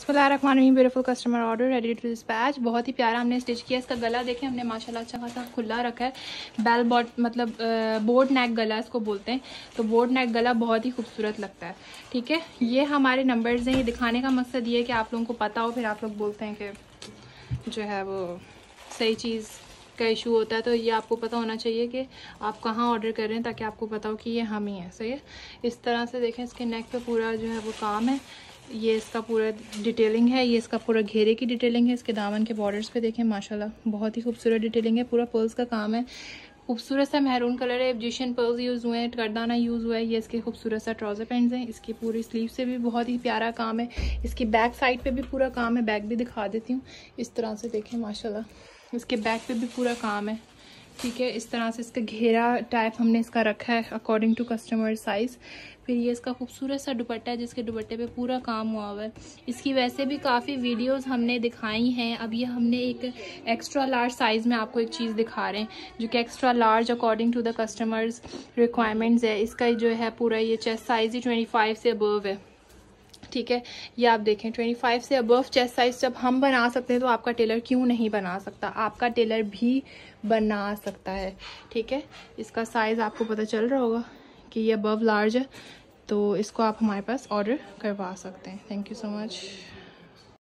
बिस्मिल्लाहिर्रहमानिर्रहीम। Beautiful customer order ready to dispatch. बहुत ही प्यारा हमने स्टिच किया। इसका गला देखें हमने माशाल्लाह अच्छा खासा खुला रखा है। बेल बॉट मतलब बोर्ड नेक गला इसको बोलते हैं। तो बोर्ड नेक गला बहुत ही खूबसूरत लगता है। ठीक है, ये हमारे नंबर्स हैं। ये दिखाने का मकसद ये है कि आप लोगों को पता हो, फिर आप लोग बोलते हैं कि जो है वो सही चीज़ का इशू होता है। तो ये आपको पता होना चाहिए कि आप कहाँ ऑर्डर कर रहे हैं, ताकि आपको पता हो कि ये हम ही हैं। सही है। इस तरह से देखें, इसके नेक पे पूरा जो है वो काम है। ये इसका पूरा डिटेलिंग है। ये इसका पूरा घेरे की डिटेलिंग है। इसके दामन के बॉर्डर्स पे देखें माशाल्लाह बहुत ही खूबसूरत डिटेलिंग है। पूरा पर्ल्स का काम है। खूबसूरत सा मैरून कलर है। इजिप्शियन पर्ल्स यूज़ हुए हैं, करदाना यूज़ हुआ है। ये इसके खूबसूरत सा ट्राउज़र पैंट्स हैं। इसकी पूरी स्लीव से भी बहुत ही प्यारा काम है। इसकी बैक साइड पे भी पूरा काम है। बैक भी दिखा देती हूँ। इस तरह से देखें माशाल्लाह इसके बैक पे भी पूरा काम है। ठीक है, इस तरह से इसका घेरा टाइप हमने इसका रखा है अकॉर्डिंग टू कस्टमर साइज़। फिर ये इसका खूबसूरत सा दुपट्टा है, जिसके दुपट्टे पे पूरा काम हुआ हुआ है। इसकी वैसे भी काफ़ी वीडियोस हमने दिखाई हैं। अब ये हमने एक एक्स्ट्रा लार्ज साइज़ में आपको एक चीज़ दिखा रहे हैं, जो कि extra large according to the customers requirements है। इसका जो है पूरा ये चेस्ट साइज़ ही 25 से अबव है। ठीक है, ये आप देखें 25 से अबव चेस्ट साइज जब हम बना सकते हैं तो आपका टेलर क्यों नहीं बना सकता? आपका टेलर भी बना सकता है। ठीक है, इसका साइज़ आपको पता चल रहा होगा कि ये अबव लार्ज है, तो इसको आप हमारे पास ऑर्डर करवा सकते हैं। Thank you so much.